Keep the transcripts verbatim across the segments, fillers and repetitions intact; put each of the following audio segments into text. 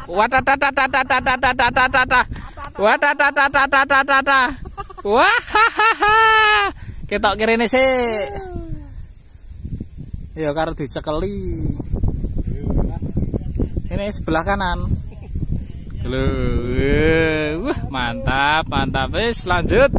Watatatatatatatatatatata. Watatatatatatatata. Wahahaha. Ketok kirene sik. Ya karo dicekeli. Ini sebelah kanan. Lho. Wah, mantap, mantap. Wis lanjut.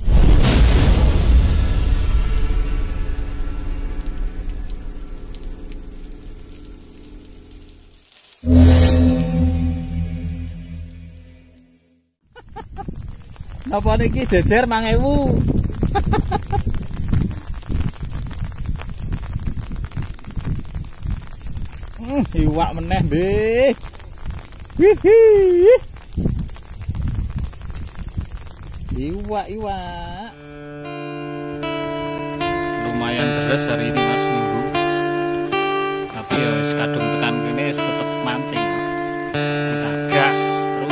Apa niki jejer mang ewu. Hmm, iwak meneh, Mbih. Hihi. Iwak, iwak. Lumayan deres hari ini Mas Minggu. Tapi ya wis kadung tekan kene wis tetep mancing. Kita gas terus.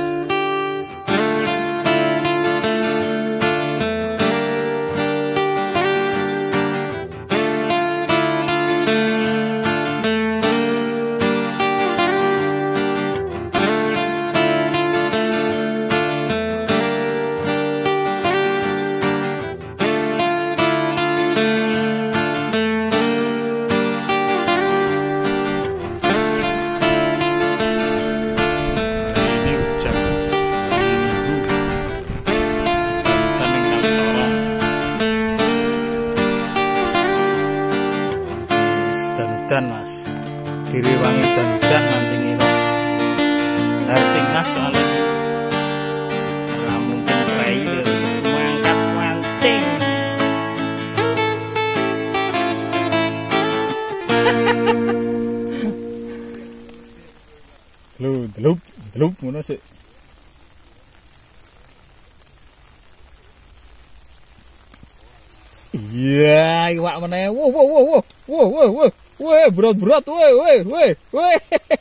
Dan Mas direwangi dan mancing ini harcing Mas soalnya nah, mungkin trail mangkat mancing lu delup delup ngono sih. Iya, iwak meneh. Wo wo wo wo. Wo wo wo. Weh, berat-berat, weh, weh, weh, weh.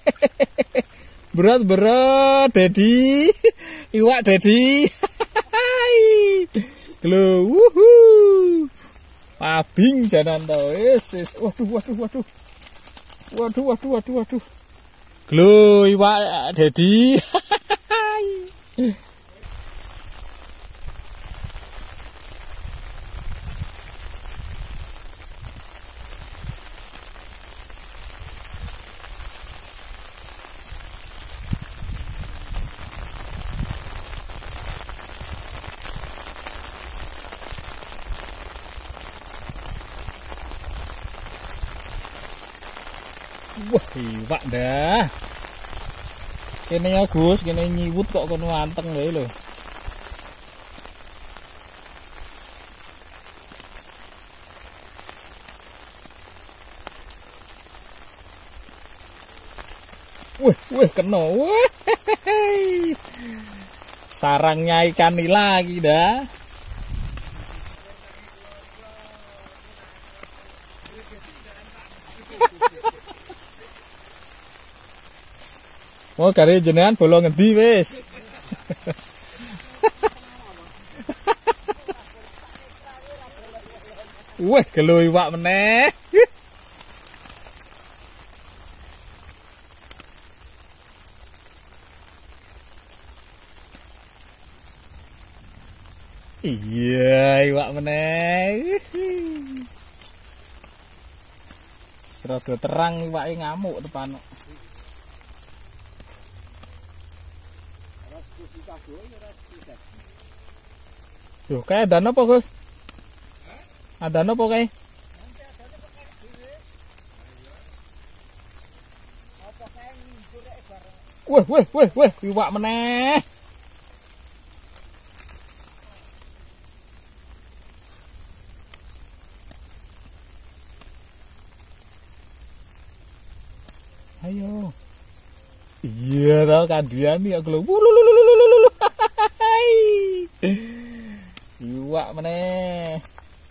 Berat-berat, Dedi. Iwak Dedi. Gelo, wuhu. Pabing janan to, wis, wis. Waduh, waduh, waduh. Waduh, waduh, waduh, waduh. Gelo, iwak Dedi. Wah, iwak dah. Kene ya Gus, kene nyiwut kok kono anteng lho lho. Wih, wih kena. Wih. Sarangnya ikan nila lagi dah. Oh, kare jenengan bolong ngendi wis. Wih, gelo iwak meneh. Iya, iwak meneh. Serasa terang iwake ngamuk depan. Tuh, kayak ada apa, Gus? Ada apa kayak? Wih, wih, wih, wih, iwak meneh. Ayo. Iya, tau kandian nih aku lho. Wululululululu. Iwak meneh.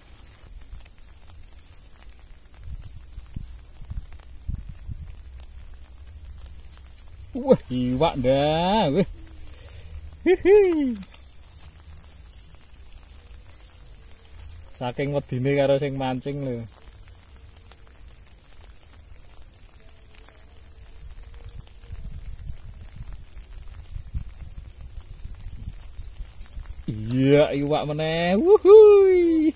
Wah, iwak dah. Wih. Hihi. Saking wedine karo sing mancing lho. Iya, iwak meneh. Wuhui.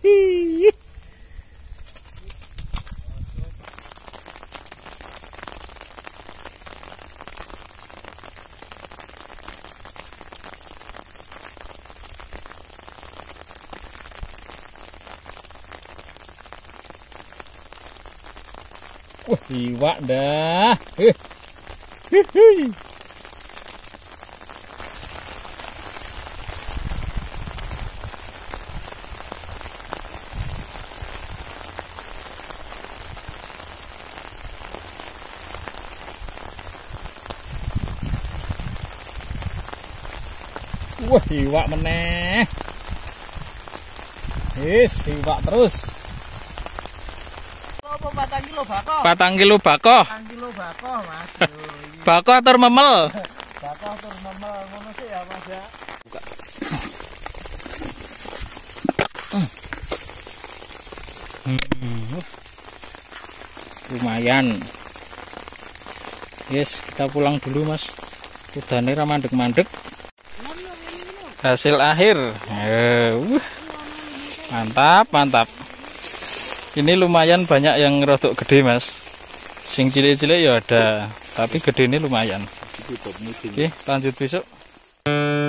Wah, iwak dah. Eh. Hihi. Wah, iwak meneh. Wis, iwak terus. Apa patang kilo bako? Patang kilo bako. Patang kilo bako, Mas. Bako atur memel. Bako tur memel ngono sih ya, Mas ya. Buka. Hmm. Lumayan. Yes, kita pulang dulu, Mas. Udane ra mandek-mandek. Hasil akhir. Uh, mantap, mantap. Ini lumayan banyak yang rodok gede, Mas. Sing cilik-cilik ya ada, tapi gede ini lumayan. Oke, lanjut besok.